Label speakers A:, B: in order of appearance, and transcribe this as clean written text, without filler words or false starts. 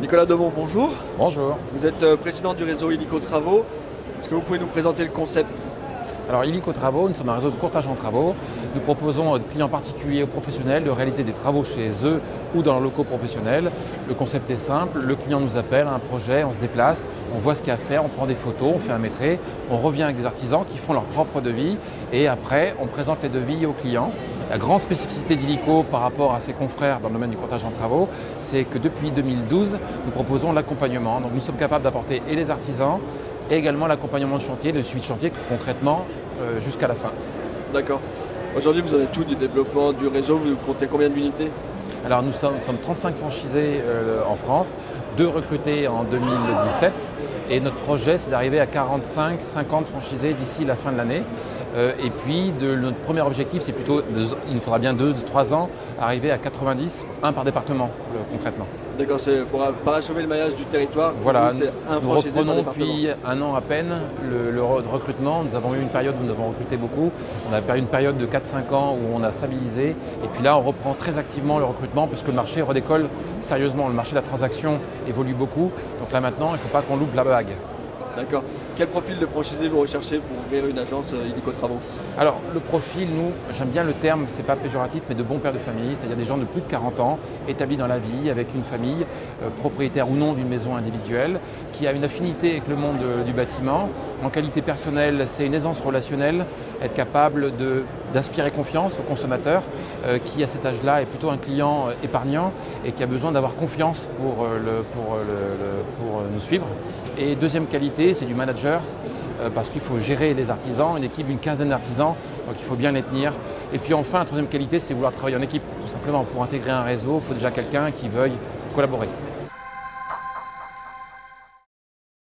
A: Nicolas Demont, bonjour.
B: Bonjour.
A: Vous êtes président du réseau Illico Travaux. Est-ce que vous pouvez nous présenter le concept?
B: Alors Illico Travaux, nous sommes un réseau de courtage en travaux. Nous proposons aux clients particuliers ou professionnels de réaliser des travaux chez eux ou dans leurs locaux professionnels. Le concept est simple, le client nous appelle, un projet, on se déplace, on voit ce qu'il y a à faire, on prend des photos, on fait un métré, on revient avec des artisans qui font leur propre devis et après on présente les devis aux clients. La grande spécificité d'Illico par rapport à ses confrères dans le domaine du courtage en travaux, c'est que depuis 2012, nous proposons l'accompagnement. Donc nous sommes capables d'apporter et les artisans et également l'accompagnement de chantier, le suivi de chantier concrètement jusqu'à la fin.
A: D'accord. Aujourd'hui, vous en êtes tout du développement du réseau. Vous comptez combien d'unités?
B: Alors nous sommes 35 franchisés en France, 2 recrutés en 2017 et notre projet c'est d'arriver à 45-50 franchisés d'ici la fin de l'année. Et puis notre premier objectif c'est plutôt, il nous faudra bien 2-3 ans, arriver à 90, un par département concrètement.
A: D'accord, c'est pour parachever le maillage du territoire.
B: Voilà,
A: c'est un
B: nous
A: franchisé par
B: reprenons
A: département.
B: depuis un an à peine le recrutement. Nous avons eu une période où nous avons recruté beaucoup. On a eu une période de 4-5 ans où on a stabilisé. Et puis là, on reprend très activement le recrutement parce que le marché redécolle sérieusement. Le marché de la transaction évolue beaucoup. Donc là maintenant, il ne faut pas qu'on loupe la bague.
A: D'accord. Quel profil de franchisé vous recherchez pour ouvrir une agence Illico Travaux?
B: Alors le profil, nous, j'aime bien le terme, c'est pas péjoratif, mais de bons pères de famille, c'est-à-dire des gens de plus de 40 ans, établis dans la vie, avec une famille, propriétaire ou non d'une maison individuelle, qui a une affinité avec le monde du bâtiment. En qualité personnelle, c'est une aisance relationnelle, être capable d'inspirer confiance au consommateur, qui à cet âge-là est plutôt un client épargnant et qui a besoin d'avoir confiance pour nous suivre. Et deuxième qualité, c'est du manager, parce qu'il faut gérer les artisans, une équipe d'une quinzaine d'artisans, donc il faut bien les tenir. Et puis enfin, la troisième qualité, c'est vouloir travailler en équipe. Tout simplement, pour intégrer un réseau, il faut déjà quelqu'un qui veuille collaborer.